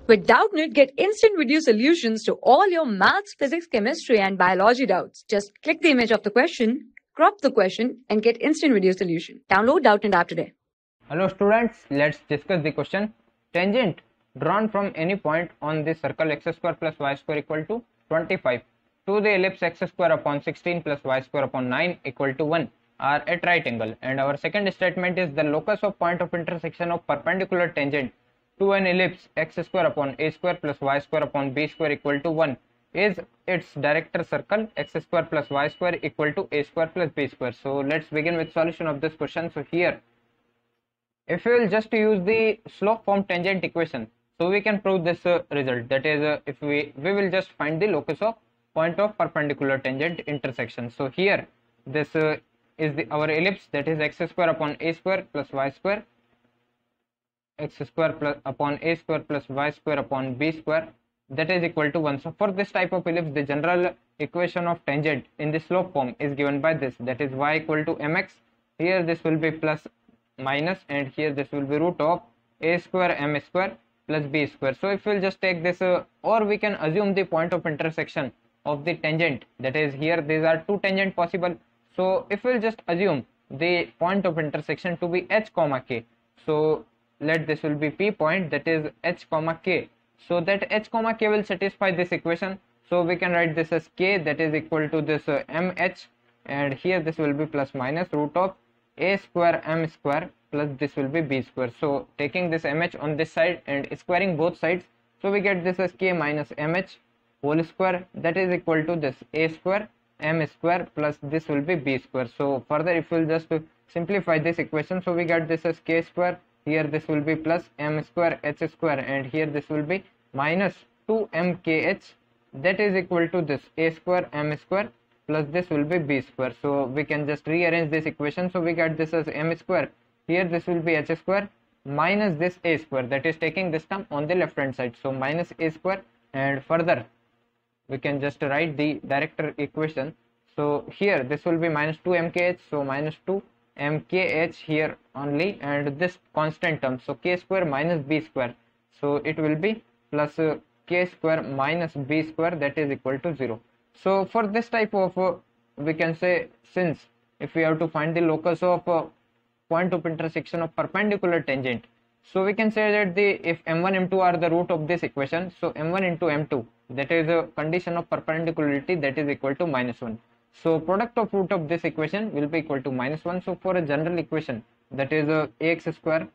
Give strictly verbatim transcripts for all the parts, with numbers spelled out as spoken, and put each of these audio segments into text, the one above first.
With Doubtnut, get instant video solutions to all your maths, physics, chemistry, and biology doubts. Just click the image of the question, crop the question, and get instant video solution. Download Doubtnut app today. Hello students, let's discuss the question. Tangent drawn from any point on the circle x square plus y square equal to twenty-five to the ellipse x square upon sixteen plus y square upon nine equal to one are at right angle. And our second statement is the locus of point of intersection of perpendicular tangent to an ellipse x square upon a square plus y square upon b square equal to one is its director circle x square plus y square equal to a square plus b square. So let's begin with solution of this question. So here, if we will just use the slope form tangent equation, so we can prove this uh, result. That is, uh, if we we will just find the locus of point of perpendicular tangent intersection. So here, this uh, is the our ellipse, that is x square upon a square plus y square, x square plus upon a square plus y square upon b square, that is equal to one. So for this type of ellipse, the general equation of tangent in the slope form is given by this, that is y equal to mx. Here this will be plus minus, and here this will be root of a square m square plus b square. So if we'll just take this, uh, or we can assume the point of intersection of the tangent, that is here these are two tangent possible. So if we'll just assume the point of intersection to be h comma k, so let this will be p point, that is h comma k. So that h comma k will satisfy this equation. So we can write this as k, that is equal to this uh, mh, and here this will be plus minus root of a square m square plus this will be b square. So taking this mh on this side and squaring both sides, so we get this as k minus mh whole square, that is equal to this a square m square plus this will be b square. So further if we will just simplify this equation, so we get this as k square, here this will be plus m square h square, and here this will be minus two m k h, that is equal to this a square m square plus this will be b square. So we can just rearrange this equation. So we get this as m square, here this will be h square minus this a square, that is taking this term on the left hand side, so minus a square, and further we can just write the director equation. So here this will be minus two m k h, so minus two m k h here only, and this constant term, so k square minus b square, so it will be plus uh, k square minus b square, that is equal to zero. So for this type of uh, we can say, since if we have to find the locus of uh, point of intersection of perpendicular tangent, so we can say that the if m one m two are the root of this equation, so m one into m two, that is a condition of perpendicularity, that is equal to minus one. So product of root of this equation will be equal to minus one. So for a general equation, that is uh, ax square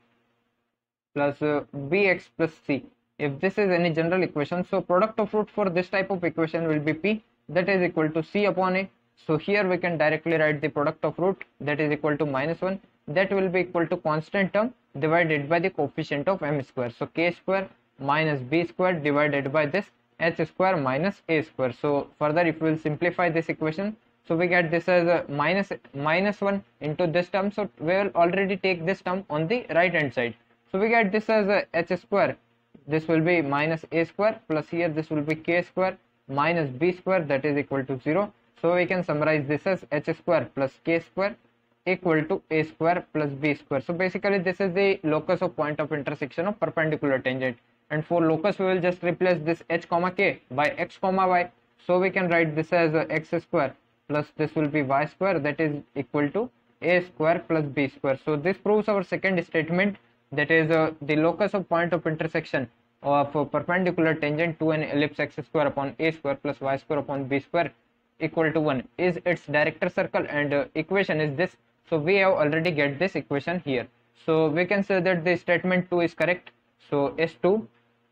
plus uh, bx plus c, if this is any general equation, so product of root for this type of equation will be p, that is equal to c upon a. So here we can directly write the product of root, that is equal to minus one, that will be equal to constant term divided by the coefficient of m square, so k square minus b square divided by this h square minus a square. So further if we will simplify this equation, so we get this as a minus minus one into this term, so we will already take this term on the right hand side, so we get this as a h square, this will be minus a square plus here this will be k square minus b square, that is equal to zero. So we can summarize this as h square plus k square equal to a square plus b square. So basically this is the locus of point of intersection of perpendicular tangent, and for locus we will just replace this h comma k by x comma y. So we can write this as x square plus this will be y square, that is equal to a square plus b square. So this proves our second statement, that is uh, the locus of point of intersection of a perpendicular tangent to an ellipse x square upon a square plus y square upon b square equal to one is its director circle, and uh, equation is this. So we have already get this equation here, so we can say that the statement two is correct, so S two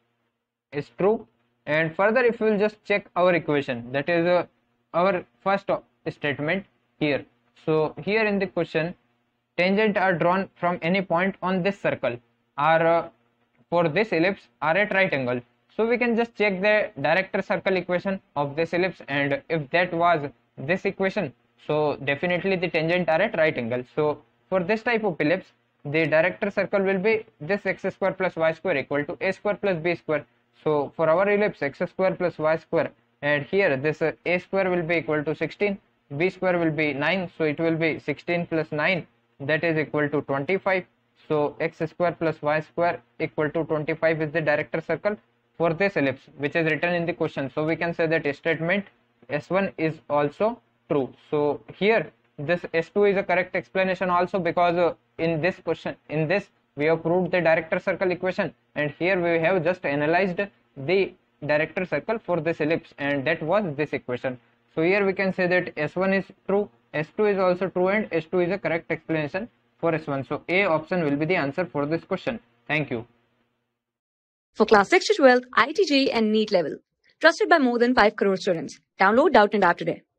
is true. And further if we will just check our equation, that is uh, our first statement here. So here in the question, tangent are drawn from any point on this circle are uh, for this ellipse are at right angle. So we can just check the director circle equation of this ellipse, and if that was this equation, so definitely the tangent are at right angle. So for this type of ellipse, the director circle will be this x square plus y square equal to a square plus b square. So for our ellipse x square plus y square, and here this uh, a square will be equal to sixteen, b square will be nine, so it will be sixteen plus nine, that is equal to twenty-five. So x square plus y square equal to twenty-five is the director circle for this ellipse which is written in the question. So we can say that statement S one is also true. So here this S two is a correct explanation also, because uh, in this question, in this we have proved the director circle equation, and here we have just analyzed the director circle for this ellipse, and that was this equation. So here we can say that S one is true, S two is also true, and S two is a correct explanation for S one. So A option will be the answer for this question. Thank you. For class six to twelve, I I T J E E and NEET level. Trusted by more than five crore students. Download Doubtnut App today.